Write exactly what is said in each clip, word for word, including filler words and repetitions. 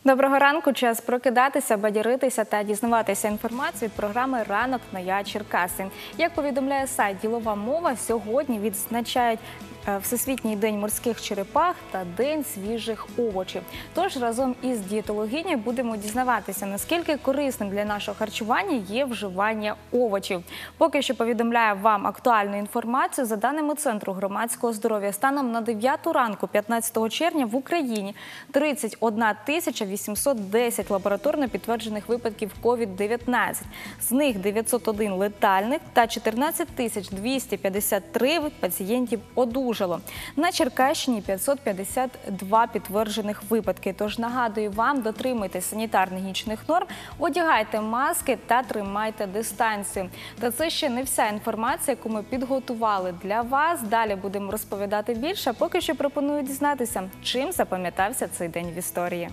Доброго ранку. Час прокидатися, бадьоритися та дізнаватися інформацію від програми «Ранок на Черкаси». Як повідомляє сайт «Ділова мова», сьогодні відзначають Всесвітній день морських черепах та День свіжих овочів. Тож разом із дієтологинею будемо дізнаватися, наскільки корисним для нашого харчування є вживання овочів. Поки що повідомляю вам актуальну інформацію. За даними Центру громадського здоров'я, станом на дев'яту ранку п'ятнадцятого червня в Україні тридцять одна тисяча вісімсот десять лабораторно підтверджених випадків ковід дев'ятнадцять. З них дев'ятсот один летальних та чотирнадцять тисяч двісті п'ятдесят три пацієнтів одужали. На Черкащині п'ятсот п'ятдесят два підтверджених випадки. Тож нагадую вам, дотримуйтесь санітарно-гігієнічних норм, одягайте маски та тримайте дистанцію. Та це ще не вся інформація, яку ми підготували для вас. Далі будемо розповідати більше, а поки що пропоную дізнатися, чим запам'ятався цей день в історії.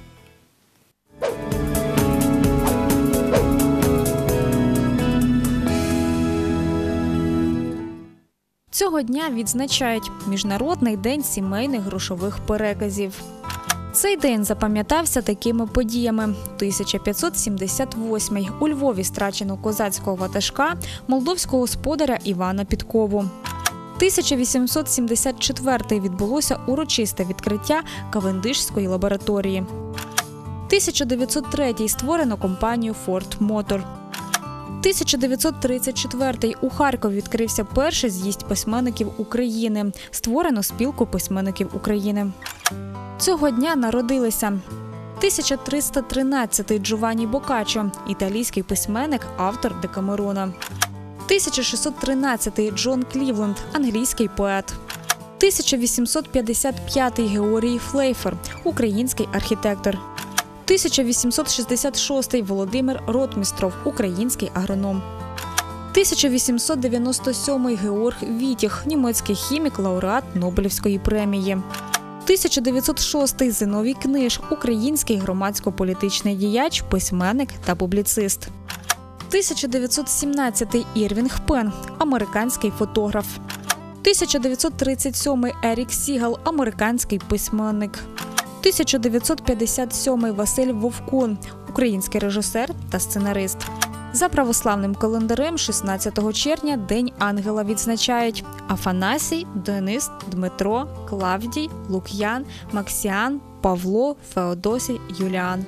Цього дня відзначають Міжнародний день сімейних грошових переказів. Цей день запам'ятався такими подіями. тисяча п'ятсот сімдесят восьмий. У Львові страчено козацького ватажка, молдовського господаря Івана Підкову. тисяча вісімсот сімдесят четвертий. Відбулося урочисте відкриття Кавендишської лабораторії. тисяча дев'ятсот третій. Створено компанію Ford Motor. тисяча дев'ятсот тридцять четвертий. У Харкові відкрився перший з'їзд письменників України. Створено спілку письменників України. Цього дня народилися тисяча триста тринадцятий. Джованні Боккаччо, італійський письменник, автор Декамерона. тисяча шістсот тринадцятий. Джон Клівленд, англійський поет. тисяча вісімсот п'ятдесят п'ятий. Георгій Флейфер, український архітектор. тисяча вісімсот шістдесят шостий. Володимир Ротмістров, український агроном. тисяча вісімсот дев'яносто сьомий. Георг Вітіх, німецький хімік, лауреат Нобелівської премії. тисяча дев'ятсот шостий. Зиновій Книж, український громадсько-політичний діяч, письменник та публіцист. тисяча дев'ятсот сімнадцятий. Ірвінг Пен, американський фотограф. тисяча дев'ятсот тридцять сьомий. Ерік Сігал, американський письменник. тисяча дев'ятсот п'ятдесят сьомий. Василь Вовкун, український режисер та сценарист. За православним календарем шістнадцятого червня День ангела відзначають Афанасій, Денис, Дмитро, Клавдій, Лук'ян, Максіан, Павло, Феодосій, Юліан.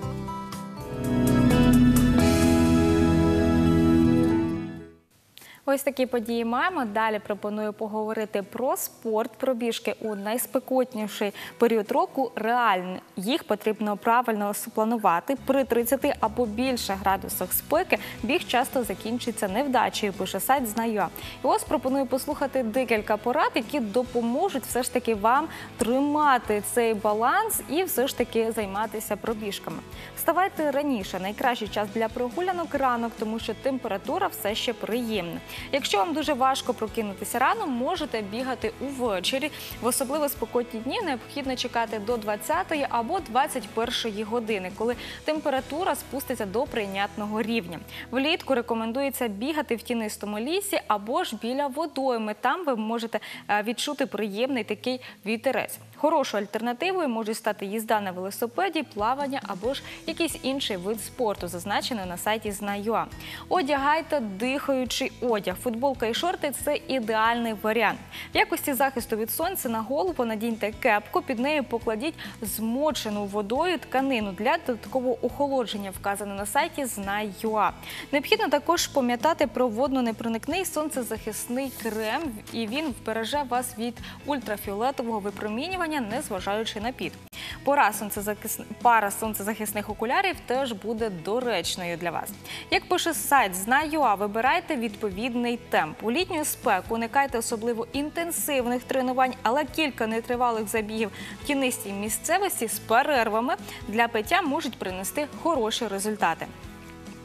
Ось такі події маємо. Далі пропоную поговорити про спорт. Пробіжки у найспекотніший період року реальні. Їх потрібно правильно спланувати. При тридцяти або більше градусах спеки біг часто закінчиться невдачею, пише сайт Знаю. І ось пропоную послухати декілька порад, які допоможуть все ж таки вам тримати цей баланс і все ж таки займатися пробіжками. Вставайте раніше. Найкращий час для прогулянок – ранок, тому що температура все ще приємна. Якщо вам дуже важко прокинутися рано, можете бігати увечері. В особливо спекотні дні необхідно чекати до двадцятої або двадцять першої години, коли температура спуститься до прийнятного рівня. Влітку рекомендується бігати в тінистому лісі або ж біля водойми. Там ви можете відчути приємний такий вітерець. Хорошою альтернативою може стати їзда на велосипеді, плавання або ж якийсь інший вид спорту, зазначений на сайті Знаю. Одягайте дихаючий одяг. Футболка і шорти – це ідеальний варіант. В якості захисту від сонця на голову надіньте кепку, під нею покладіть змочену водою тканину для додаткового охолодження, вказано на сайті Знаю. Необхідно також пам'ятати про водонепроникний сонцезахисний крем, і він вбереже вас від ультрафіолетового випромінювання, незважаючи на піт. Пара, сонцезахис... Пара сонцезахисних окулярів теж буде доречною для вас. Як пише сайт Знаю, вибирайте відповідний темп. У літню спеку уникайте особливо інтенсивних тренувань, але кілька нетривалих забігів в тінистій місцевості з перервами для пиття можуть принести хороші результати.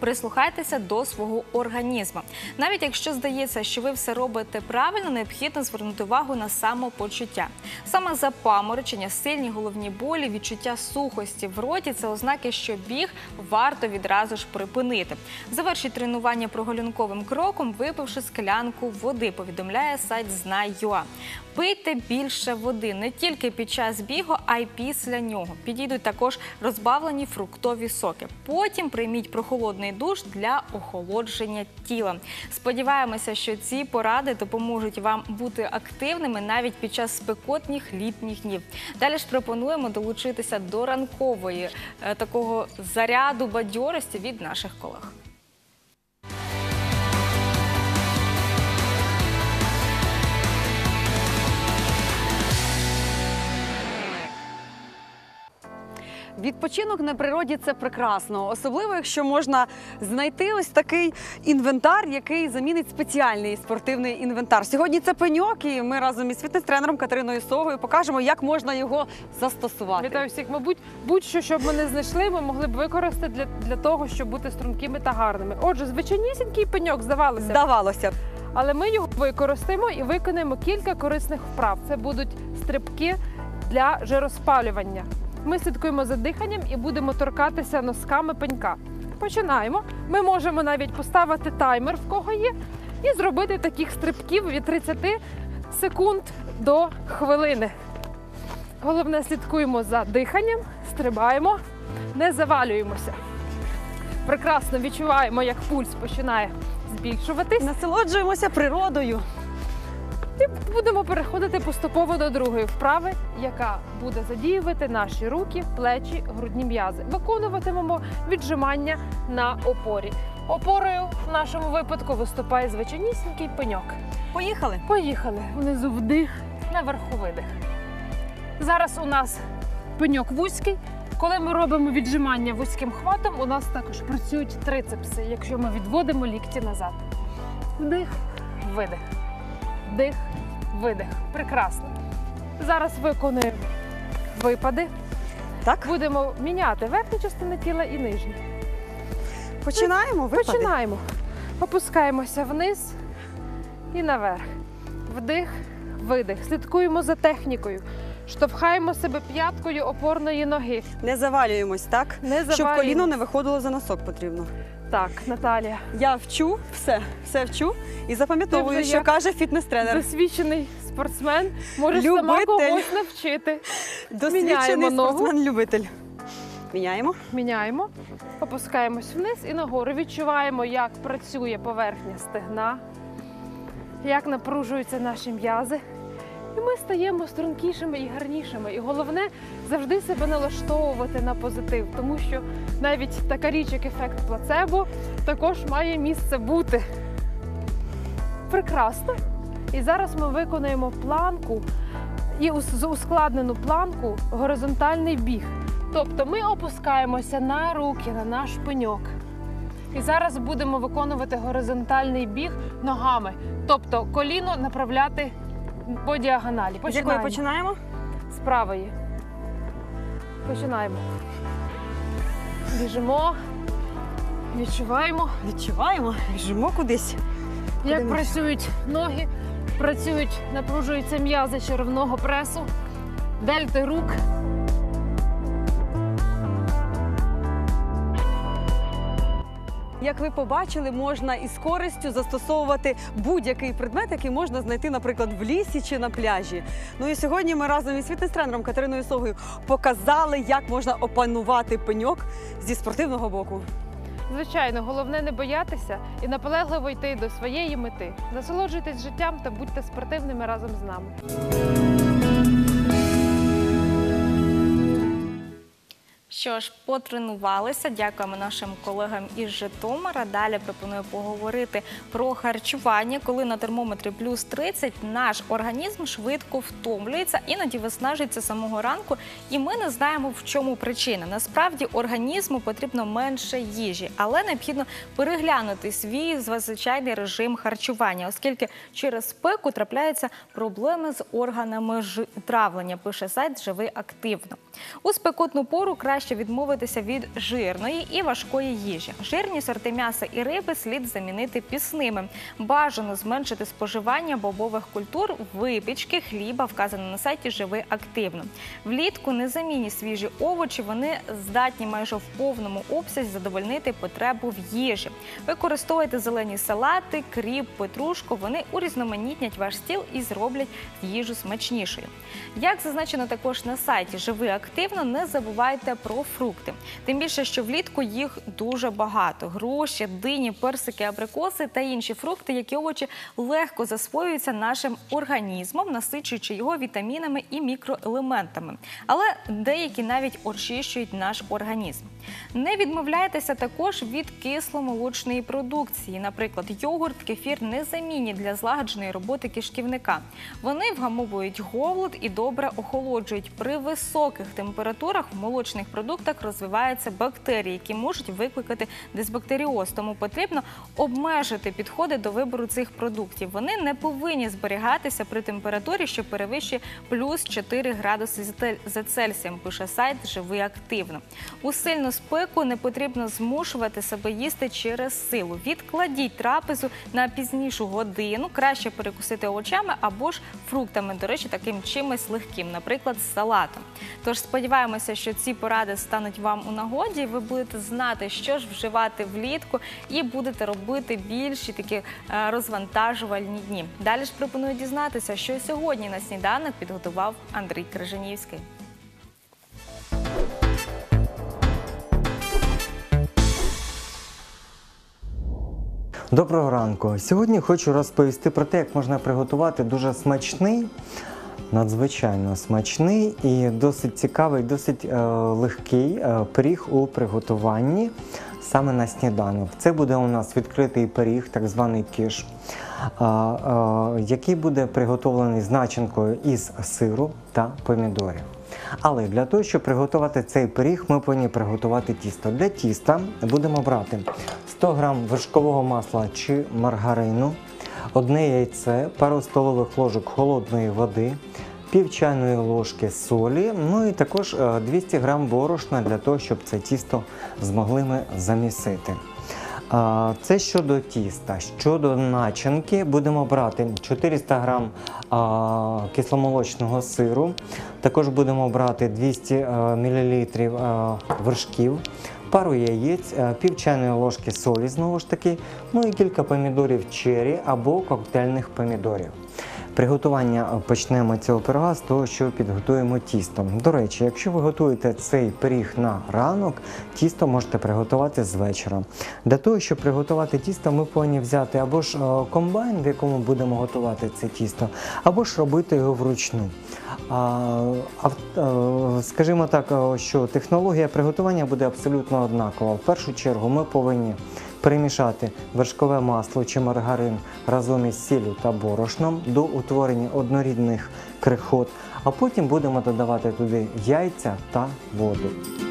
Прислухайтеся до свого організму. Навіть якщо здається, що ви все робите правильно, необхідно звернути увагу на самопочуття. Саме запаморочення, сильні головні болі, відчуття сухості в роті – це ознаки, що біг варто відразу ж припинити. Завершіть тренування прогулянковим кроком, випивши склянку води, повідомляє сайт знай крапка ю а. Пийте більше води не тільки під час бігу, а й після нього. Підійдуть також розбавлені фруктові соки. Потім прийміть прохолодний душ для охолодження тіла. Сподіваємося, що ці поради допоможуть вам бути активними навіть під час спекотних літніх днів. Далі ж пропонуємо долучитися до ранкової е, такого заряду бадьорості від наших колег. Відпочинок на природі – це прекрасно, особливо, якщо можна знайти ось такий інвентар, який замінить спеціальний спортивний інвентар. Сьогодні це пеньок, і ми разом із фітнес-тренером Катериною Согою покажемо, як можна його застосувати. Вітаю всіх. Мабуть, будь-що, що б ми не знайшли, ми могли б використати для, для того, щоб бути стрункими та гарними. Отже, звичайнісінький пеньок, здавалося. Здавалося б. Але ми його використаємо і виконаємо кілька корисних вправ. Це будуть стрибки для жироспалювання. Ми слідкуємо за диханням і будемо торкатися носками пенька. Починаємо. Ми можемо навіть поставити таймер, в кого є, і зробити таких стрибків від тридцяти секунд до хвилини. Головне, слідкуємо за диханням, стрибаємо, не завалюємося. Прекрасно відчуваємо, як пульс починає збільшуватись. Насолоджуємося природою. І будемо переходити поступово до другої вправи, яка буде задіювати наші руки, плечі, грудні м'язи. Виконуватимемо віджимання на опорі. Опорою в нашому випадку виступає звичайнісінький пеньок. Поїхали? Поїхали. Внизу вдих, наверху видих. Зараз у нас пеньок вузький. Коли ми робимо віджимання вузьким хватом, у нас також працюють трицепси, якщо ми відводимо лікті назад. Вдих, видих. Вдих, видих. Прекрасно. Зараз виконуємо випади. Так. Будемо міняти верхню частину тіла і нижню. Починаємо випади? Починаємо. Опускаємося вниз і наверх. Вдих, видих. Слідкуємо за технікою. Штовхаємо себе п'яткою опорної ноги. Не завалюємось, так? Не Щоб завалюємось. коліно не виходило за носок потрібно. Так, Наталія. Я вчу все, все вчу і запам'ятовую, Ти вже що як каже фітнес-тренер. Досвідчений спортсмен. Можеш сама Любитель. когось навчити. Досвідчений Міняємо ногу. спортсмен-любитель. Міняємо. Міняємо, опускаємось вниз і нагору. Відчуваємо, як працює поверхня стегна, як напружуються наші м'язи. І ми стаємо стрункішими і гарнішими. І головне – завжди себе налаштовувати на позитив, тому що навіть така річ, як ефект плацебо, також має місце бути. Прекрасно. І зараз ми виконуємо планку, і ускладнену планку горизонтальний біг. Тобто ми опускаємося на руки, на наш пеньок. І зараз будемо виконувати горизонтальний біг ногами. Тобто коліно направляти по діагоналі. З якої починаємо? З правої. Починаємо. Біжимо. Відчуваємо. Відчуваємо, біжимо кудись. Як Куди ми? працюють ноги, працюють, напружуються м'язи черевного пресу, дельти рук. Як ви побачили, можна із користю застосовувати будь-який предмет, який можна знайти, наприклад, в лісі чи на пляжі. Ну і сьогодні ми разом із фітнес-тренером Катериною Согою показали, як можна опанувати пеньок зі спортивного боку. Звичайно, головне не боятися і наполегливо йти до своєї мети. Насолоджуйтесь життям та будьте спортивними разом з нами. Що ж, потренувалися. Дякуємо нашим колегам із Житомира. Далі пропоную поговорити про харчування. Коли на термометрі плюс тридцять, наш організм швидко втомлюється, іноді виснажується з самого ранку, і ми не знаємо, в чому причина. Насправді, організму потрібно менше їжі, але необхідно переглянути свій звичайний режим харчування, оскільки через спеку трапляються проблеми з органами травлення, пише сайт «Живи активно». У спекотну пору краще відмовитися від жирної і важкої їжі. Жирні сорти м'яса і риби слід замінити пісними. Бажано зменшити споживання бобових культур, випічки, хліба, вказано на сайті «Живи активно». Влітку незамінні свіжі овочі, вони здатні майже в повному обсязі задовольнити потребу в їжі. Використовуйте зелені салати, кріп, петрушку, вони урізноманітнять ваш стіл і зроблять їжу смачнішою. Як зазначено також на сайті «Живи активно», не забувайте про фрукти. Тим більше, що влітку їх дуже багато. Груші, дині, персики, абрикоси та інші фрукти, як і овочі, легко засвоюються нашим організмом, насичуючи його вітамінами і мікроелементами. Але деякі навіть очищують наш організм. Не відмовляйтеся також від кисломолочної продукції. Наприклад, йогурт, кефір незамінні для злагодженої роботи кишківника. Вони вгамовують голод і добре охолоджують. При високих температурах в молочних продуктах розвиваються бактерії, які можуть викликати дисбактеріоз. Тому потрібно обмежити підходи до вибору цих продуктів. Вони не повинні зберігатися при температурі, що перевищує плюс чотири градуси за Цельсієм, пише сайт «Живи активно». У сильну спеку не потрібно змушувати себе їсти через силу. Відкладіть трапезу на пізнішу годину, краще перекусити овочами або ж фруктами, до речі, таким чимось легким, наприклад, з салатом. Тож сподіваємося, що ці поради стануть вам у нагоді, і ви будете знати, що ж вживати влітку, і будете робити більші такі розвантажувальні дні. Далі ж пропоную дізнатися, що сьогодні на сніданок підготував Андрій Крижанівський. Доброго ранку! Сьогодні хочу розповісти про те, як можна приготувати дуже смачний, надзвичайно смачний і досить цікавий, досить е, легкий е, пиріг у приготуванні саме на сніданок. Це буде у нас відкритий пиріг, так званий кіш, е, е, який буде приготовлений з начинкою із сиру та помідорів. Але для того, щоб приготувати цей пиріг, ми повинні приготувати тісто. Для тіста будемо брати сто грам вершкового масла чи маргарину, одне яйце, пару столових ложок холодної води, пів чайної ложки солі, ну і також двісті грам борошна для того, щоб це тісто змогли ми замісити. Це щодо тіста. Щодо начинки будемо брати чотириста грам кисломолочного сиру, також будемо брати двісті мілілітрів вершків, пару яєць, пів чайної ложки солі знову ж таки, ну і кілька помідорів черрі або коктейльних помідорів. Приготування почнемо цього пирога з того, що підготуємо тісто. До речі, якщо ви готуєте цей пиріг на ранок, тісто можете приготувати з вечора. Для того, щоб приготувати тісто, ми повинні взяти або ж комбайн, в якому будемо готувати це тісто, або ж робити його вручну. А, а, скажімо так, що технологія приготування буде абсолютно однакова. В першу чергу ми повинні перемішати вершкове масло чи маргарин разом із сіллю та борошном до утворення однорідних крихот, а потім будемо додавати туди яйця та воду.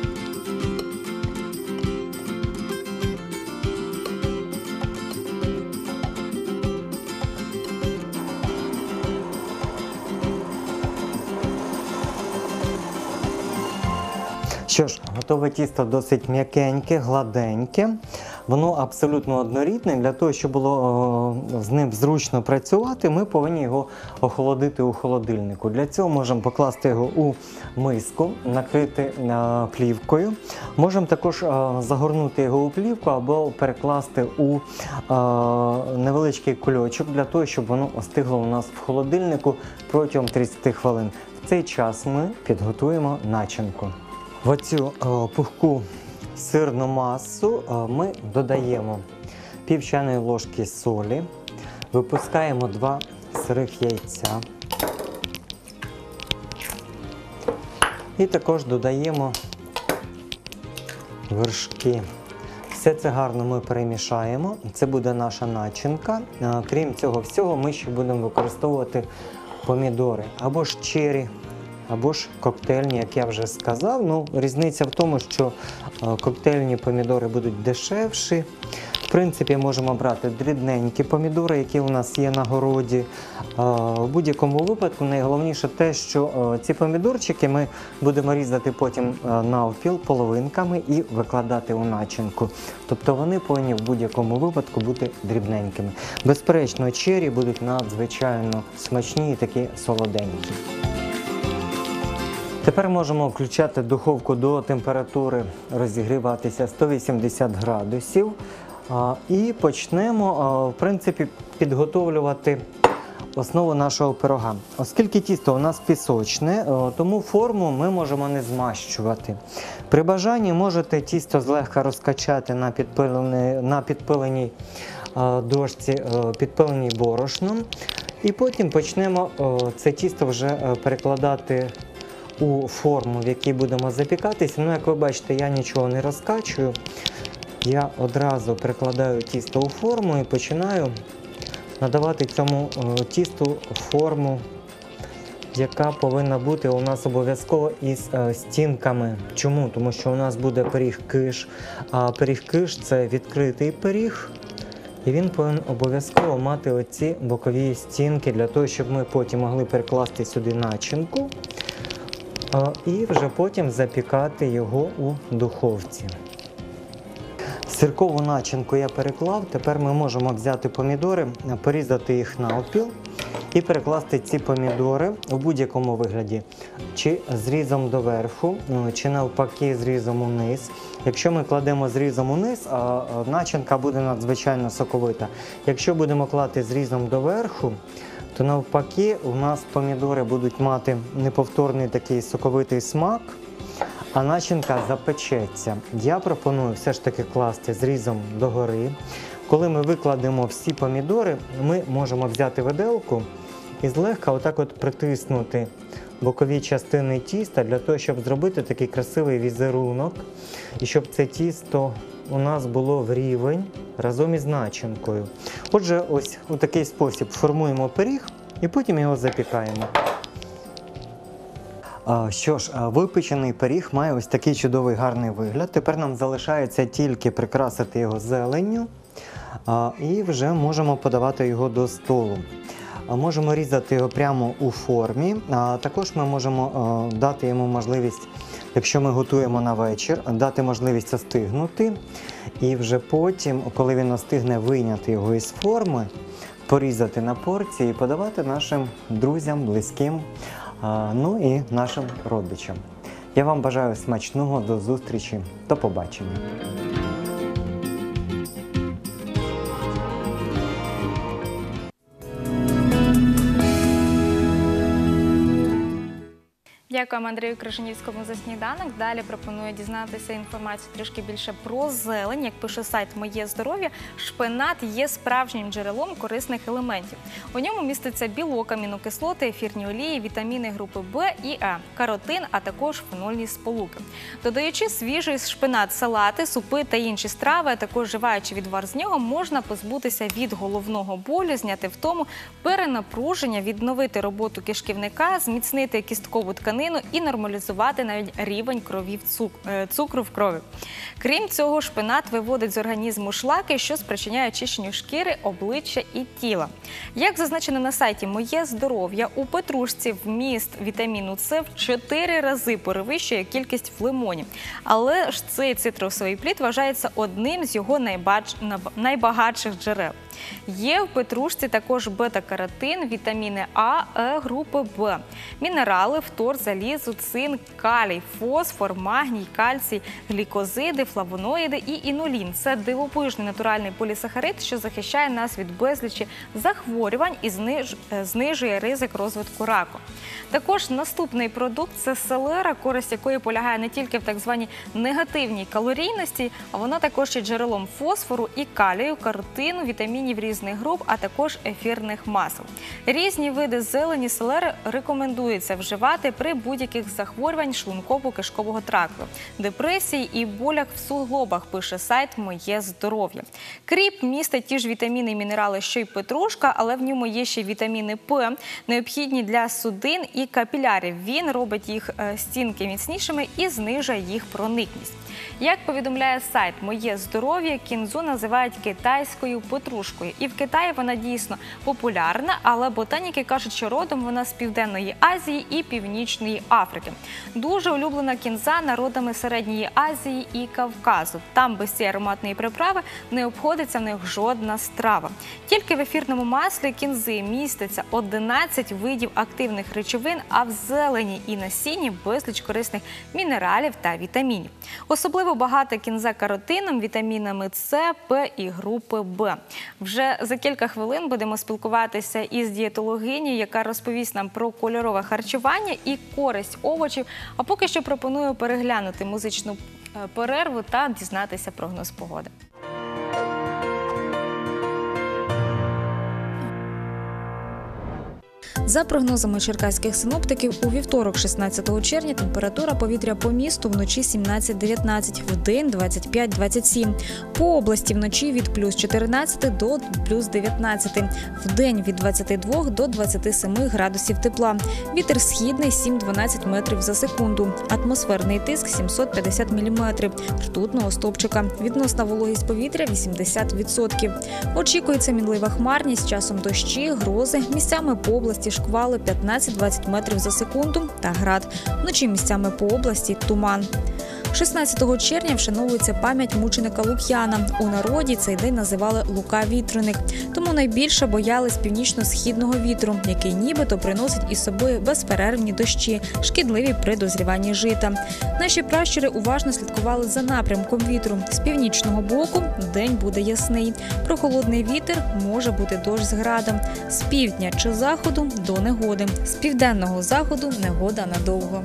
Що ж, готове тісто досить м'якеньке, гладеньке. Воно абсолютно однорідне. Для того, щоб було о, з ним зручно працювати, ми повинні його охолодити у холодильнику. Для цього можемо покласти його у миску, накрити е, плівкою. Можемо також е, загорнути його у плівку або перекласти у е, невеличкий кульочок, для того, щоб воно остигло у нас в холодильнику протягом тридцяти хвилин. В цей час ми підготуємо начинку. В оцю о, пухку сирну масу о, ми додаємо пів чайної ложки солі, випускаємо два сирих яйця і також додаємо вершки. Все це гарно ми перемішаємо, це буде наша начинка. Крім цього всього, ми ще будемо використовувати помідори або ж черрі, або ж коктейльні, як я вже сказав. Ну, різниця в тому, що коктейльні помідори будуть дешевші, принципі, можемо брати дрібненькі помідори, які у нас є на городі. В будь-якому випадку найголовніше те, що ці помідорчики ми будемо різати потім навпіл половинками і викладати у начинку. Тобто вони повинні в будь-якому випадку бути дрібненькими. Безперечно, чері будуть надзвичайно смачні і такі солоденькі. Тепер можемо включати духовку до температури розігріватися сто вісімдесят градусів і почнемо, в принципі, підготовлювати основу нашого пирога. Оскільки тісто у нас пісочне, тому форму ми можемо не змащувати. При бажанні можете тісто злегка розкачати на підпиленій, на підпиленій дошці, підпиленій борошном. І потім почнемо це тісто вже перекладати у форму, в якій будемо запікатися. Ну, як ви бачите, я нічого не розкачую. Я одразу перекладаю тісто у форму і починаю надавати цьому тісту форму, яка повинна бути у нас обов'язково із стінками. Чому? Тому що у нас буде пиріг-киш, а пиріг-киш – це відкритий пиріг, і він повинен обов'язково мати оці бокові стінки, для того, щоб ми потім могли перекласти сюди начинку і вже потім запікати його у духовці. Сиркову начинку я переклав, тепер ми можемо взяти помідори, порізати їх навпіл і перекласти ці помідори в будь-якому вигляді. Чи зрізом доверху, чи навпаки зрізом униз. Якщо ми кладемо зрізом униз, начинка буде надзвичайно соковита. Якщо будемо класти зрізом доверху, то навпаки у нас помідори будуть мати неповторний такий соковитий смак, а начинка запечеться. Я пропоную все ж таки класти зрізом догори. Коли ми викладемо всі помідори, ми можемо взяти виделку і злегка отак от притиснути бокові частини тіста, для того, щоб зробити такий красивий візерунок, і щоб це тісто у нас було в рівень разом із начинкою. Отже, ось у такий спосіб формуємо пиріг і потім його запікаємо. Що ж, випечений пиріг має ось такий чудовий гарний вигляд. Тепер нам залишається тільки прикрасити його зеленню і вже можемо подавати його до столу. Можемо різати його прямо у формі, а також ми можемо дати йому можливість, якщо ми готуємо на вечір, дати можливість остигнути і вже потім, коли він остигне, вийняти його із форми, порізати на порції і подавати нашим друзям, близьким, ну і нашим родичам. Я вам бажаю смачного, до зустрічі, до побачення. Дякуємо Андрію Крижанівському за сніданок. Далі пропоную дізнатися інформацію трішки більше про зелень. Як пише сайт «Моє здоров'я», шпинат є справжнім джерелом корисних елементів. У ньому міститься білок, амінокислоти, ефірні олії, вітаміни групи Б і Е, каротин, а також фенольні сполуки. Додаючи свіжий шпинат, салати, супи та інші страви, а також вживаючи відвар з нього, можна позбутися від головного болю, зняти втому, перенапруження, відновити роботу кишківника, зміцнити кісткову тканину і нормалізувати навіть рівень крові в цук... цукру в крові. Крім цього, шпинат виводить з організму шлаки, що спричиняє очищенню шкіри, обличчя і тіла. Як зазначено на сайті «Моє здоров'я», у петрушці вміст вітаміну С в чотири рази перевищує кількість в лимоні. Але ж цей цитрусовий плід вважається одним з його найбач... найбагатших джерел. Є в петрушці також бета-каротин, вітаміни А, Е групи Б, мінерали, фтор, залізо, цинк, калій, фосфор, магній, кальцій, глікозиди, флавоноїди і інулін. Це дивовижний натуральний полісахарид, що захищає нас від безлічі захворювань і зниж... знижує ризик розвитку раку. Також наступний продукт – це селера, користь якої полягає не тільки в так званій негативній калорійності, а вона також є джерелом фосфору і калію, каротину, вітамінів вітамінів різних груп, а також ефірних масел. Різні види зелені селери рекомендується вживати при будь-яких захворювань шлунково-кишкового тракту, депресії і болях в суглобах, пише сайт «Моє здоров'я». Кріп містить ті ж вітаміни і мінерали, що й петрушка, але в ньому є ще вітаміни П, необхідні для судин і капілярів. Він робить їх стінки міцнішими і знижує їх проникність. Як повідомляє сайт «Моє здоров'я», кінзу називають китайською петрушкою. І в Китаї вона дійсно популярна, але ботаніки кажуть, що родом вона з Південної Азії і Північної Африки. Дуже улюблена кінза народами Середньої Азії і Кавказу. Там без цієї ароматної приправи не обходиться в них жодна страва. Тільки в ефірному маслі кінзи міститься одинадцять видів активних речовин, а в зелені і насінні безліч корисних мінералів та вітамінів. Особливо багата кінза каротином, вітамінами С, П і групи Б. Вже за кілька хвилин будемо спілкуватися із дієтологинею, яка розповість нам про кольорове харчування і користь овочів. А поки що пропоную переглянути музичну перерву та дізнатися прогноз погоди. За прогнозами черкаських синоптиків, у вівторок, шістнадцятого червня, температура повітря по місту вночі сімнадцять дев'ятнадцять, вдень двадцять п'ять двадцять сім. По області вночі від плюс чотирнадцяти до плюс дев'ятнадцяти, вдень від двадцяти двох до двадцяти семи градусів тепла. Вітер східний сім-дванадцять метрів за секунду. Атмосферний тиск сімсот п'ятдесят міліметрів ртутного стовпчика. Відносна вологість повітря вісімдесят відсотків. Очікується мінлива хмарність, часом дощі, грози, місцями по області шквали п'ятнадцять-двадцять метрів за секунду та град. Вночі місцями по області туман. шістнадцятого червня вшановується пам'ять мученика Лук'яна. У народі цей день називали Лука-вітряник. Тому найбільше боялись північно-східного вітру, який нібито приносить із собою безперервні дощі, шкідливі при дозріванні жита. Наші пращури уважно слідкували за напрямком вітру. З північного боку день буде ясний. Прохолодний вітер, може бути дощ з градом. З півдня чи заходу – до негоди. З південного заходу – негода надовго.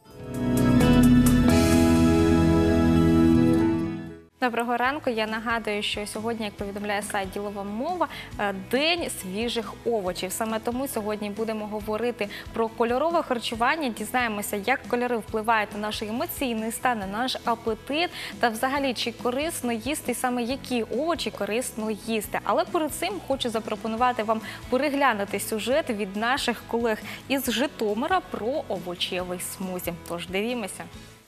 Доброго ранку. Я нагадую, що сьогодні, як повідомляє сайт «Ділова мова», день свіжих овочів. Саме тому сьогодні будемо говорити про кольорове харчування, дізнаємося, як кольори впливають на наш емоційний стан, на наш апетит та взагалі, чи корисно їсти, саме які овочі корисно їсти. Але перед цим хочу запропонувати вам переглянути сюжет від наших колег із Житомира про овочевий смузі. Тож дивімося.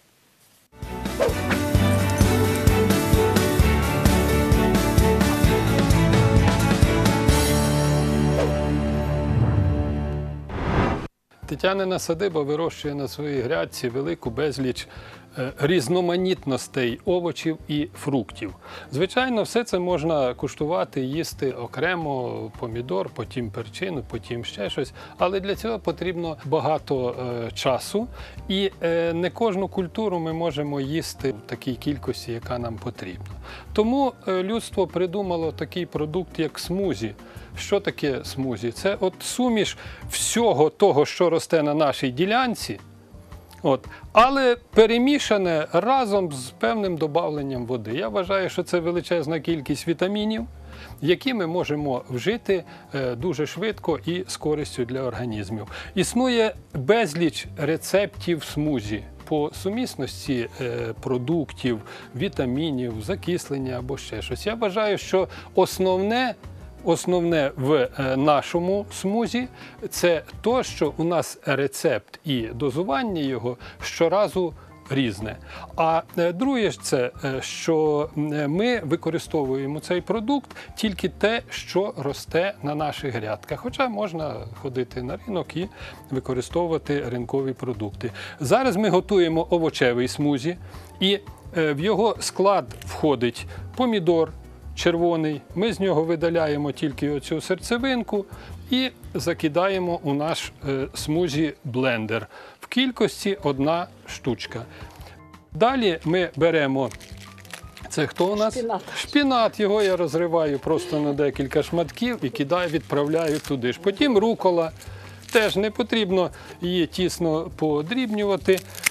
Тетянина садиба вирощує на своїй грядці велику безліч різноманітностей овочів і фруктів. Звичайно, все це можна куштувати, їсти окремо, помідор, потім перчину, потім ще щось, але для цього потрібно багато е, часу, і е, не кожну культуру ми можемо їсти в такій кількості, яка нам потрібна. Тому е, людство придумало такий продукт, як смузі. Що таке смузі? Це от суміш всього того, що росте на нашій ділянці, от, але перемішане разом з певним добавленням води. Я вважаю, що це величезна кількість вітамінів, які ми можемо вжити е, дуже швидко і з користю для організмів. Існує безліч рецептів смузі по сумісності е, продуктів, вітамінів, закислення або ще щось. Я вважаю, що основне Основне в нашому смузі – це те, що у нас рецепт і дозування його щоразу різне. А друге – це, що ми використовуємо цей продукт тільки те, що росте на наших грядках. Хоча можна ходити на ринок і використовувати ринкові продукти. Зараз ми готуємо овочевий смузі, і в його склад входить помідор червоний, ми з нього видаляємо тільки оцю серцевинку і закидаємо у наш е, смузі-блендер в кількості одна штучка. Далі ми беремо, це хто у нас? Шпінат. Шпінат, його я розриваю просто на декілька шматків і кидаю, відправляю туди ж. Потім рукола, теж не потрібно її тісно подрібнювати.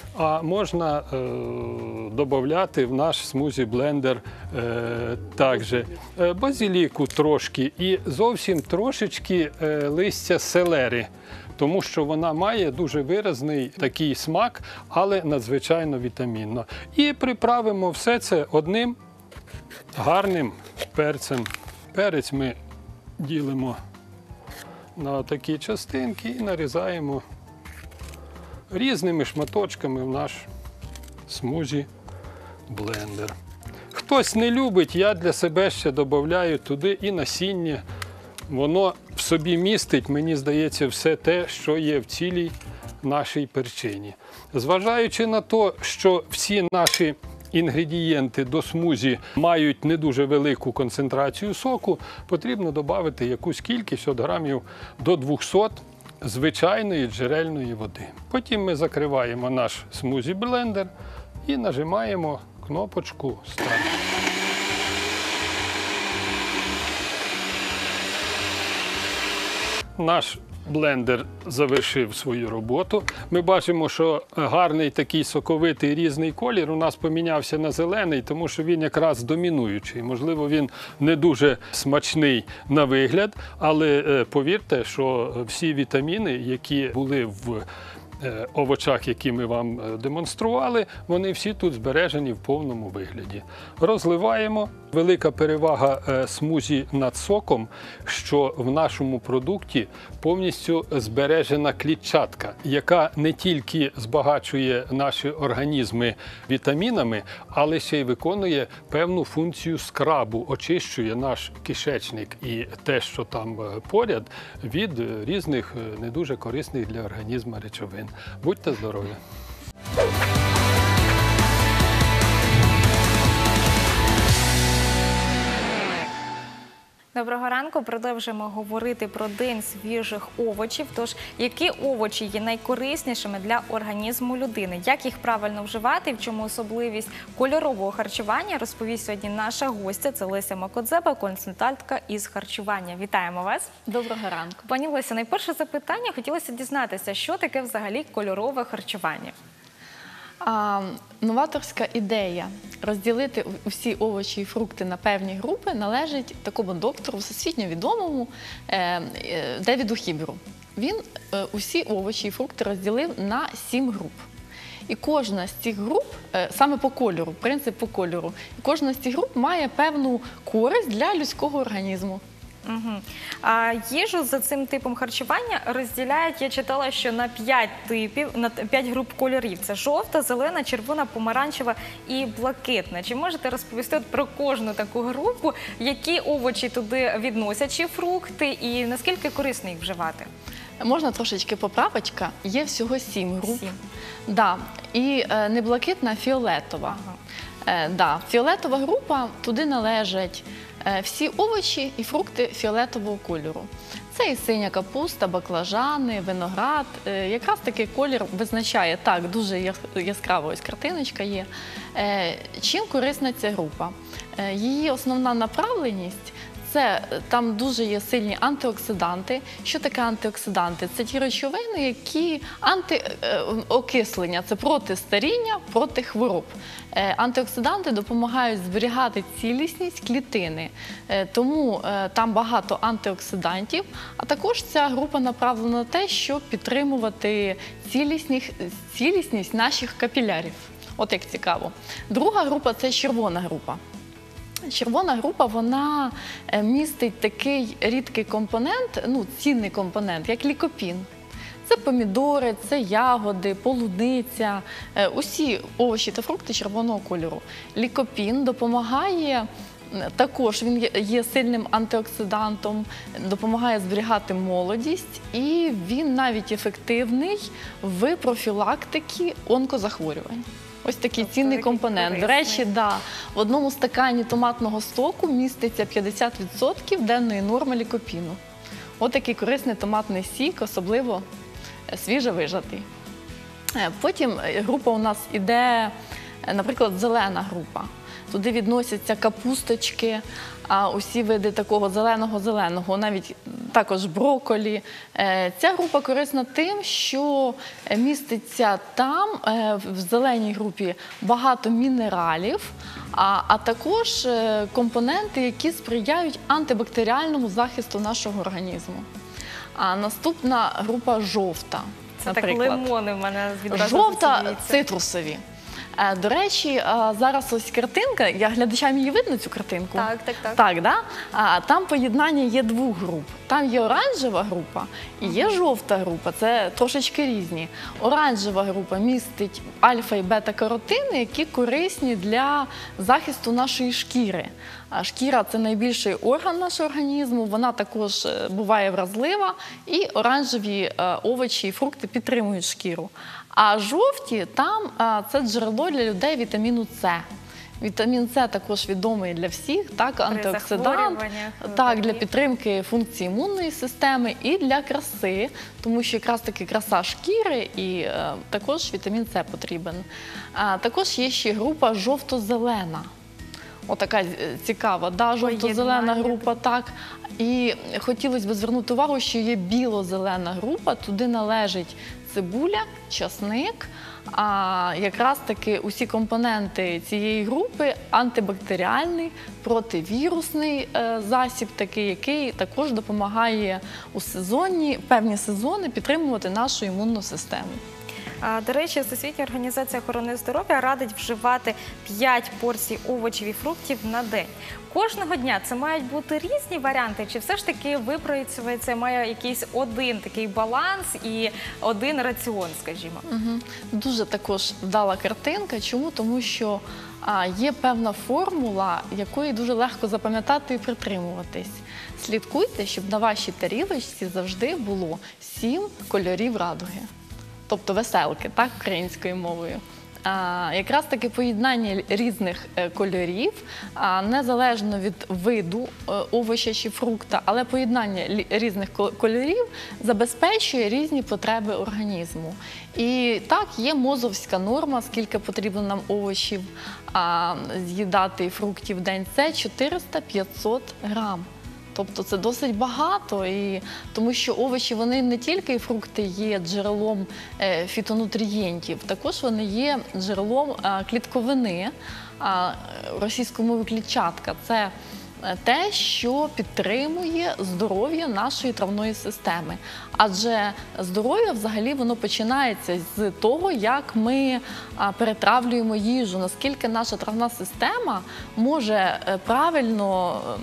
А можна е, додати в наш смузі-блендер е, також е, базиліку трошки і зовсім трошечки е, листя селери, тому що вона має дуже виразний такий смак, але надзвичайно вітамінно. І приправимо все це одним гарним перцем. Перець ми ділимо на такі частинки і нарізаємо різними шматочками в наш смузі-блендер. Хтось не любить, я для себе ще додаю туди і насіння. Воно в собі містить, мені здається, все те, що є в цілій нашій перчині. Зважаючи на те, що всі наші інгредієнти до смузі мають не дуже велику концентрацію соку, потрібно додати якусь кількість от грамів до двохсот звичайної джерельної води. Потім ми закриваємо наш смузі-блендер і нажимаємо кнопочку «Старт». Наш блендер завершив свою роботу. Ми бачимо, що гарний такий соковитий різний колір у нас помінявся на зелений, тому що він якраз домінуючий. Можливо, він не дуже смачний на вигляд, але повірте, що всі вітаміни, які були в овочах, які ми вам демонстрували, вони всі тут збережені в повному вигляді. Розливаємо. Велика перевага смузі над соком, що в нашому продукті повністю збережена клітчатка, яка не тільки збагачує наші організми вітамінами, але ще й виконує певну функцію скрабу, очищує наш кишечник і те, що там поряд, від різних не дуже корисних для організму речовин. Будьте здорові! Доброго ранку. Продовжуємо говорити про День свіжих овочів. Тож, які овочі є найкориснішими для організму людини? Як їх правильно вживати? В чому особливість кольорового харчування? Розповість сьогодні наша гостя. Це Леся Макодзеба, консультантка із харчування. Вітаємо вас. Доброго ранку. Пані Леся, найперше запитання. Хотілося дізнатися, що таке взагалі кольорове харчування? А, новаторська ідея розділити усі овочі і фрукти на певні групи належить такому доктору, всесвітньо відомому е, е, Девіду Хіберу. Він е, усі овочі і фрукти розділив на сім груп. І кожна з цих груп, е, саме по кольору, принцип по кольору, кожна з цих груп має певну користь для людського організму. Угу. А їжу за цим типом харчування розділяють, я читала, що на п'ять типів, на п'ять груп кольорів. Це жовта, зелена, червона, помаранчева і блакитна. Чи можете розповісти от про кожну таку групу, які овочі туди відносять, чи фрукти, і наскільки корисно їх вживати? Можна трошечки поправочка, є всього сім груп. Сім. Да. І е, не блакитна, а фіолетова. Ага. Е, да. Фіолетова група, туди належать е, всі овочі і фрукти фіолетового кольору. Це і синя капуста, баклажани, виноград. Е, якраз такий колір визначає, так, дуже яскрава ось картиночка є. Е, чим корисна ця група? Е, її основна направленість – це там дуже є сильні антиоксиданти. Що таке антиоксиданти? Це ті речовини, які антиокислення, це проти старіння, проти хвороб. Антиоксиданти допомагають зберігати цілісність клітини, тому там багато антиоксидантів, а також ця група направлена на те, щоб підтримувати цілісність, цілісність наших капілярів. От як цікаво. Друга група – це червона група. Червона група, вона містить такий рідкий компонент, ну, цінний компонент, як лікопін. Це помідори, це ягоди, полуниця, усі овочі та фрукти червоного кольору. Лікопін допомагає, також він є сильним антиоксидантом, допомагає зберігати молодість, і він навіть ефективний в профілактиці онкозахворювань. Ось такий тобто цінний компонент. До речі, да, в одному стакані томатного соку міститься п'ятдесят відсотків денної норми лікопіну. Ось такий корисний томатний сік, особливо свіжовижатий. Потім група у нас іде, наприклад, зелена група. Туди відносяться капусточки, а усі види такого зеленого-зеленого, навіть також брокколі. Е, Ця група корисна тим, що міститься там, е, в зеленій групі, багато мінералів, а, а також е, компоненти, які сприяють антибактеріальному захисту нашого організму. А наступна група жовта. Це так наприклад. лимони в мене відразу Жовта асоціюються. цитрусові. Е, До речі, е, зараз ось картинка, я глядачам її видно, цю картинку? Так, так, так. Так, да? А, там поєднання є двох груп. Там є оранжева група і є жовта група. Це трошечки різні. Оранжева група містить альфа і бета-каротини, які корисні для захисту нашої шкіри. А шкіра – це найбільший орган нашого організму, вона також е, буває вразлива, і оранжеві е, овочі і фрукти підтримують шкіру. А жовті – там е, це джерело для людей вітаміну С. Вітамін С також відомий для всіх, так, антиоксидант, захворюваннях, так, для вітамін. підтримки функції імунної системи і для краси, тому що якраз таки краса шкіри і е, також вітамін С потрібен. А, також є ще група жовто-зелена. Отака цікава, да, жовто-зелена Поєднання. група, так. І хотілося б звернути увагу, що є біло-зелена група, туди належить цибуля, часник, а якраз таки усі компоненти цієї групи антибактеріальний, противірусний е, засіб такий, який також допомагає у сезонні, певні сезони підтримувати нашу імунну систему. А, До речі, Всесвітня організація охорони здоров'я радить вживати п'ять порцій овочів і фруктів на день. Кожного дня це мають бути різні варіанти, чи все ж таки випрацьовується, має якийсь один такий баланс і один раціон, скажімо? Угу. Дуже також вдала картинка. Чому? Тому що а, є певна формула, якої дуже легко запам'ятати і притримуватись. Слідкуйте, щоб на вашій тарілочці завжди було сім кольорів радуги. Тобто веселки, так, українською мовою. А, якраз таки поєднання різних е, кольорів, а, незалежно від виду е, овоча чи фрукта, але поєднання лі- різних ко- кольорів забезпечує різні потреби організму. І так, є мозовська норма, скільки потрібно нам овочів а, з'їдати і фруктів в день. Це чотириста-п'ятсот грам. Тобто це досить багато, і, тому що овочі, вони не тільки і фрукти є джерелом е, фітонутрієнтів, також вони є джерелом е, клітковини, а, російською мовою клітчатка. Це е, те, що підтримує здоров'я нашої травної системи. Адже здоров'я взагалі воно починається з того, як ми а, перетравлюємо їжу, наскільки наша травна система може е, правильно е,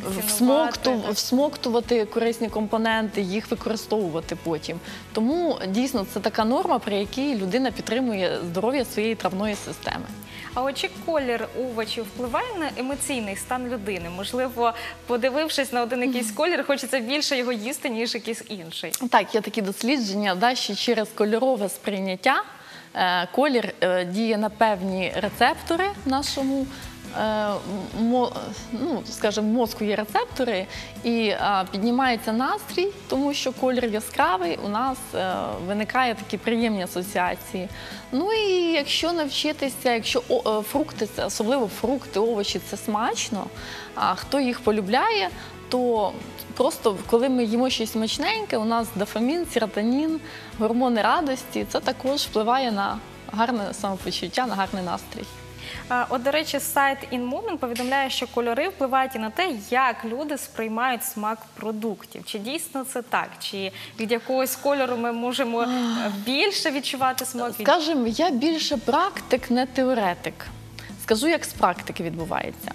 Всмокту, так. всмоктувати корисні компоненти, їх використовувати потім. Тому дійсно це така норма, при якій людина підтримує здоров'я своєї травної системи. А от чи колір овочів впливає на емоційний стан людини? Можливо, подивившись на один якийсь колір, хочеться більше його їсти, ніж якийсь інший. Так, є такі дослідження, да, що через кольорове сприйняття е, колір е, діє на певні рецептори в нашому е, мо, ну, скажімо, мозку є рецептори, і е, піднімається настрій, тому що колір яскравий, у нас е, виникає такі приємні асоціації. Ну і якщо навчитися, якщо о, фрукти, це, особливо фрукти, овочі, це смачно, а хто їх полюбляє, то просто коли ми їмо щось смачненьке, у нас дофамін, серотонін, гормони радості, це також впливає на гарне самопочуття, на гарний настрій. А, От, до речі, сайт InMoment повідомляє, що кольори впливають і на те, як люди сприймають смак продуктів. Чи дійсно це так? Чи від якогось кольору ми можемо е, більше відчувати смак? Від... Скажімо, я більше практик, не теоретик. Скажу, як з практики відбувається.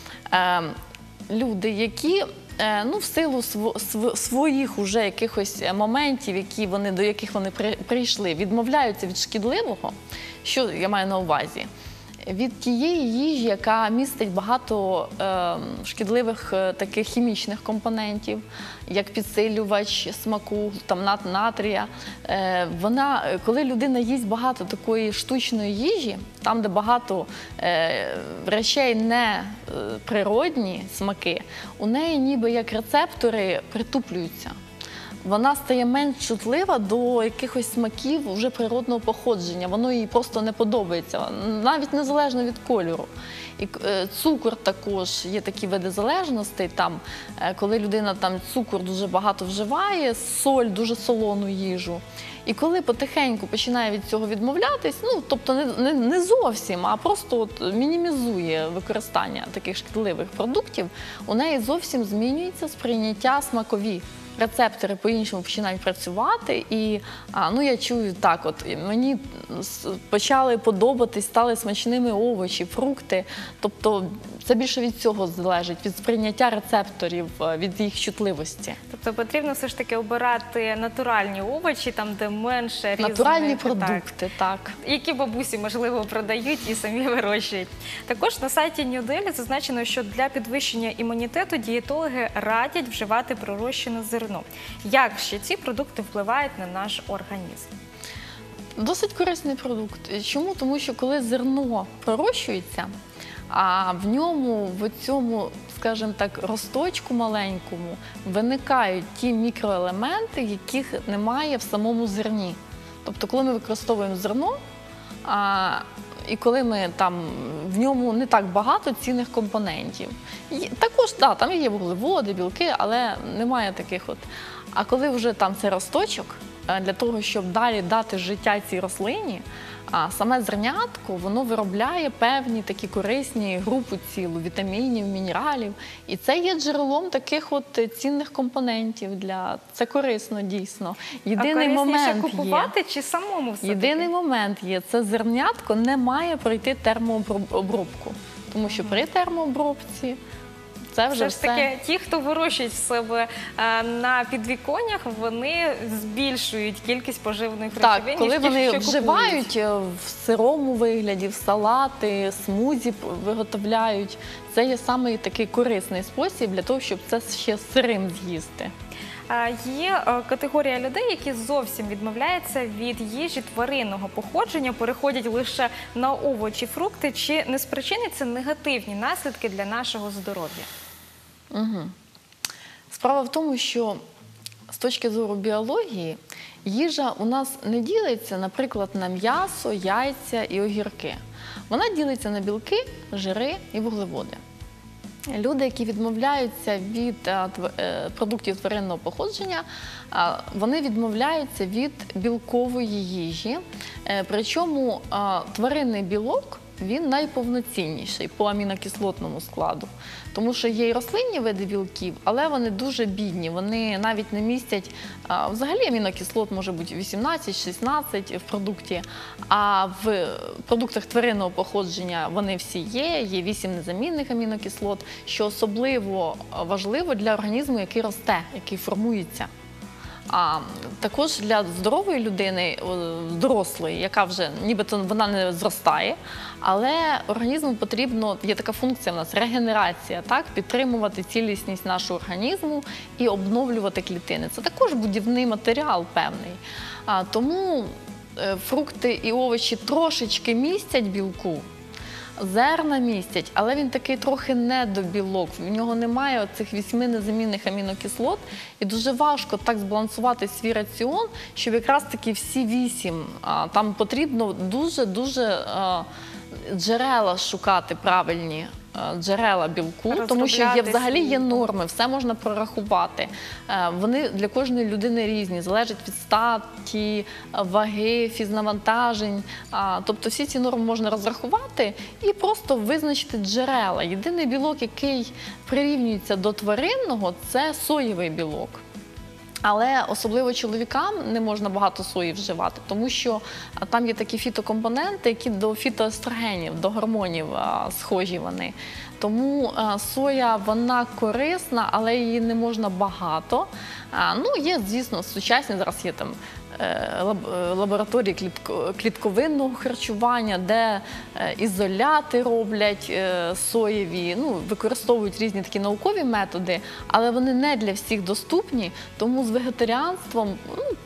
Е, люди, які е, ну, в силу св- св- своїх уже якихось моментів, які вони, до яких вони при- прийшли, відмовляються від шкідливого, що я маю на увазі? Від тієї їжі, яка містить багато е, шкідливих е, таких хімічних компонентів, як підсилювач смаку, там, нат, натрія, е, вона, коли людина їсть багато такої штучної їжі, там, де багато е, речей не е, природні смаки, у неї ніби як рецептори притуплюються. вона стає менш чутлива до якихось смаків вже природного походження. Воно їй просто не подобається, навіть незалежно від кольору. І е, цукор також, є такі види залежностей, там, е, коли людина там цукор дуже багато вживає, соль, дуже солону їжу. І коли потихеньку починає від цього відмовлятись, ну, тобто не, не, не зовсім, а просто от мінімізує використання таких шкідливих продуктів, у неї зовсім змінюється сприйняття смакові. Рецептори по-іншому починають працювати, і а, ну, я чую так, от мені почали подобатись, стали смачними овочі, фрукти. Тобто це більше від цього залежить, від сприйняття рецепторів, від їх чутливості. Тобто потрібно все ж таки обирати натуральні овочі, там де менше різних... Натуральні продукти, так. так. Які бабусі, можливо, продають і самі вирощують. Також на сайті New Delhi зазначено, що для підвищення імунітету дієтологи радять вживати пророщене зерно. Як ще ці продукти впливають на наш організм? Досить корисний продукт. Чому? Тому що коли зерно пророщується, а в ньому, в цьому, скажімо так, росточку маленькому виникають ті мікроелементи, яких немає в самому зерні. Тобто, коли ми використовуємо зерно, а, і коли ми там, в ньому не так багато цінних компонентів. І, також, да, там є вуглеводи, білки, але немає таких от. А коли вже там цей росточок, для того, щоб далі дати життя цій рослині, а саме зернятко, воно виробляє певні такі корисні групу цілу, вітамінів, мінералів. І це є джерелом таких от цінних компонентів. Для... Це корисно, дійсно. Єдиний а момент купувати є, чи самому все-таки? Єдиний момент є, це зернятко не має пройти термообробку. Тому що при термообробці це вже все ж таки, ті, хто вирощують в себе а, на підвіконнях, вони збільшують кількість поживних речовин. Так, коли вони що вживають купують. в сирому вигляді, в салати, смузі виготовляють, це є саме такий корисний спосіб для того, щоб це ще сирим з'їсти. Є категорія людей, які зовсім відмовляються від їжі тваринного походження, переходять лише на овочі, фрукти. Чи не спричинить це негативні наслідки для нашого здоров'я? Угу. Справа в тому, що з точки зору біології їжа у нас не ділиться, наприклад, на м'ясо, яйця і огірки. Вона ділиться на білки, жири і вуглеводи. Люди, які відмовляються від продуктів тваринного походження, вони відмовляються від білкової їжі. Причому тваринний білок, він найповноцінніший по амінокислотному складу. Тому що є і рослинні види білків, але вони дуже бідні, вони навіть не містять, взагалі амінокислот може бути вісімнадцять-шістнадцять в продукті, а в продуктах тваринного походження вони всі є, є вісім незамінних амінокислот, що особливо важливо для організму, який росте, який формується. А також для здорової людини, дорослої, яка вже нібито вона не зростає, але організму потрібно, є така функція в нас, регенерація, так, підтримувати цілісність нашого організму і обновлювати клітини. Це також будівний матеріал певний. А, тому фрукти і овочі трошечки містять білку, зерна містять, але він такий трохи недобілок, в нього немає цих вісьми незамінних амінокислот, і дуже важко так збалансувати свій раціон, щоб якраз таки всі вісім, там потрібно дуже-дуже джерела шукати правильні, джерела білку, тому що є, взагалі є норми, все можна прорахувати. Вони для кожної людини різні, залежать від статі, ваги, фізнавантажень. Тобто всі ці норми можна розрахувати і просто визначити джерела. Єдиний білок, який прирівнюється до тваринного, це соєвий білок. Але особливо чоловікам не можна багато сої вживати, тому що там є такі фітокомпоненти, які до фітоестрогенів, до гормонів схожі вони. Тому соя, вона корисна, але її не можна багато. Ну, є, звісно, сучасні, зараз є там лабораторії клітковинного харчування, де ізоляти роблять соєві, ну, використовують різні такі наукові методи, але вони не для всіх доступні, тому з вегетаріанством, ну,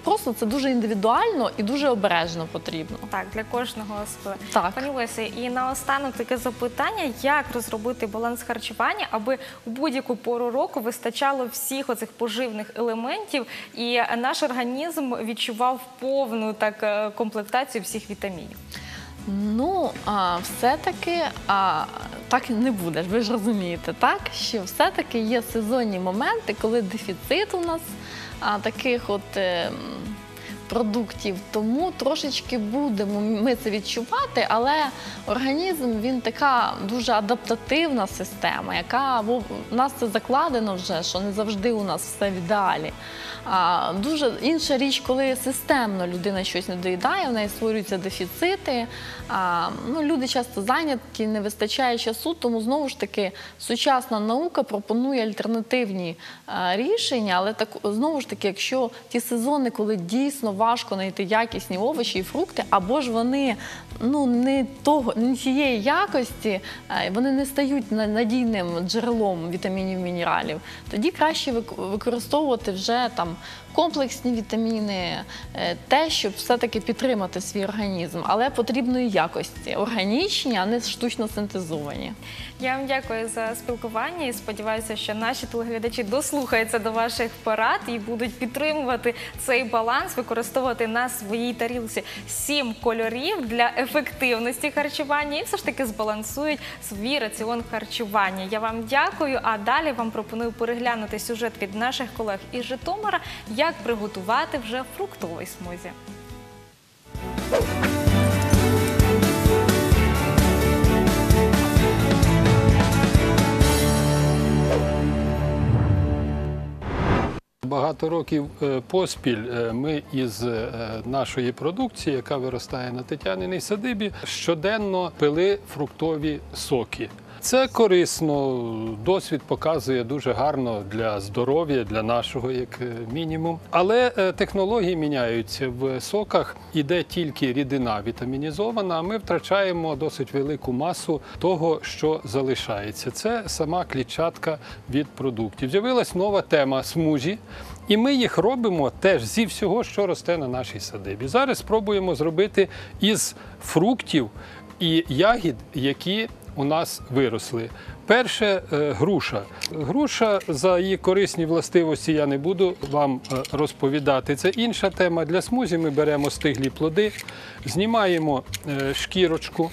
просто це дуже індивідуально і дуже обережно потрібно. Так, для кожного своє. Так. Пані Лесі, і наостанок таке запитання, як розробити баланс харчування, аби у будь-яку пору року вистачало всіх оцих поживних елементів і наш організм відчував повну так е, комплектацію всіх вітамінів. Ну, а, все-таки а, так не буде, ви ж розумієте, так? Що все-таки є сезонні моменти, коли дефіцит у нас а, таких от е, продуктів, тому трошечки будемо ми це відчувати, але організм, він така дуже адаптативна система, яка в нас це закладено вже, що не завжди у нас все в ідеалі. А, дуже інша річ, коли системно людина щось не доїдає, в неї створюються дефіцити. А, ну, люди часто зайняті, не вистачає часу, тому знову ж таки сучасна наука пропонує альтернативні а, рішення, але так, знову ж таки, якщо ті сезони, коли дійсно важко знайти якісні овочі і фрукти, або ж вони ну, не, того, не тієї якості, а, вони не стають надійним джерелом вітамінів, мінералів, тоді краще використовувати вже там комплексні вітаміни, те, щоб все-таки підтримати свій організм, але потрібної якості, органічні, а не штучно синтезовані. Я вам дякую за спілкування і сподіваюся, що наші телеглядачі дослухаються до ваших порад і будуть підтримувати цей баланс, використовувати на своїй тарілці сім кольорів для ефективності харчування і все ж таки збалансують свій раціон харчування. Я вам дякую, а далі вам пропоную переглянути сюжет від наших колег із Житомира, як приготувати вже фруктовий смузі. Багато років поспіль ми із нашої продукції, яка виростає на Тетяниній садибі, щоденно пили фруктові соки. Це корисно, досвід показує дуже гарно для здоров'я, для нашого, як мінімум. Але технології міняються. В соках іде тільки рідина вітамінізована, а ми втрачаємо досить велику масу того, що залишається. Це сама клітчатка від продуктів. З'явилась нова тема смузі. І ми їх робимо теж зі всього, що росте на нашій садибі. Зараз спробуємо зробити із фруктів і ягід, які у нас виросли. Перше – груша. Груша, за її корисні властивості я не буду вам розповідати. Це інша тема. Для смузі ми беремо стиглі плоди, знімаємо шкірочку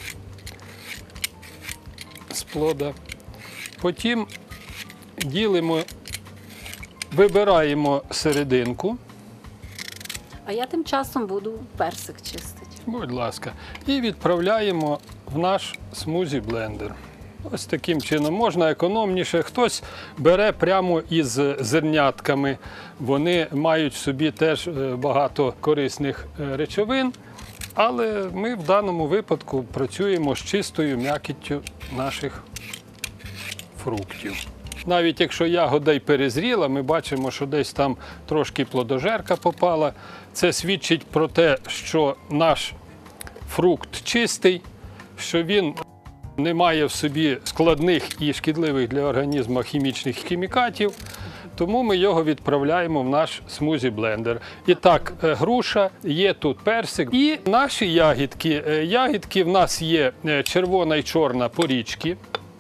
з плода, потім ділимо, вибираємо серединку. А я тим часом буду персик чистити. Будь ласка. І відправляємо в наш смузі-блендер. Ось таким чином. Можна економніше. Хтось бере прямо із зернятками. Вони мають в собі теж багато корисних речовин. Але ми в даному випадку працюємо з чистою м'якіттю наших фруктів. Навіть якщо ягода й перезріла, ми бачимо, що десь там трошки плодожерка попала. Це свідчить про те, що наш фрукт чистий, що він не має в собі складних і шкідливих для організму хімічних хімікатів, тому ми його відправляємо в наш смузі-блендер. І так, груша, є тут персик. І наші ягідки. Ягідки в нас є червона і чорна порічки.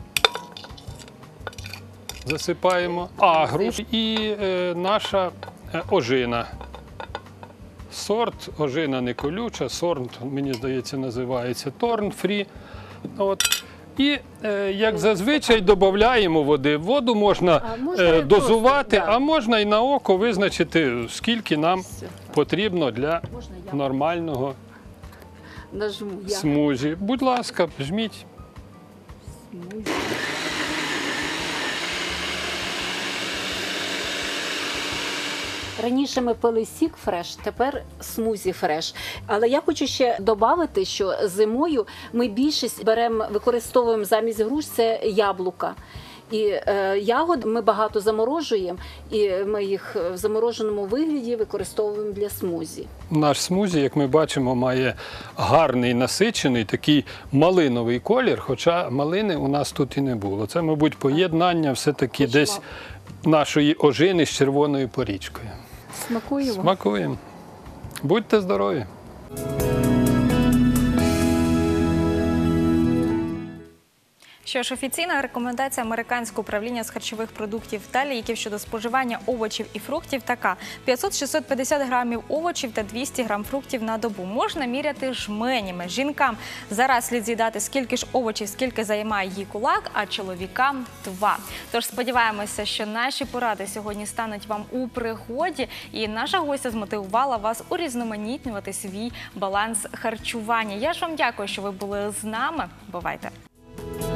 Засипаємо агрус і е, наша е, ожина. Сорт ожина не колюча, сорт, мені здається, називається торнфрі. От. І, е, як зазвичай, додаємо води. Воду можна, можна е, дозувати, просто, да. а можна і на око визначити, скільки нам потрібно для нормального Нажму я. смузі. Будь ласка, жміть. Смузі. Раніше ми пили сік фреш, тепер смузі фреш. Але я хочу ще додати, що зимою ми більшість беремо, використовуємо замість груш це яблука. І е, ягод ми багато заморожуємо, і ми їх в замороженому вигляді використовуємо для смузі. Наш смузі, як ми бачимо, має гарний, насичений, такий малиновий колір, хоча малини у нас тут і не було. Це, мабуть, поєднання все-таки десь нашої ожини з червоною порічкою. Смакуємо. Смакуємо. Будьте здорові! Що ж, офіційна рекомендація Американського управління з харчових продуктів та ліків щодо споживання овочів і фруктів така: п'ятсот - шістсот п'ятдесят грамів овочів та двісті грам фруктів на добу. Можна міряти жменями. Жінкам зараз слід з'їдати скільки ж овочів, скільки займає її кулак, а чоловікам – два. Тож сподіваємося, що наші поради сьогодні стануть вам у пригоді, і наша гостя змотивувала вас урізноманітнювати свій баланс харчування. Я ж вам дякую, що ви були з нами. Бувайте!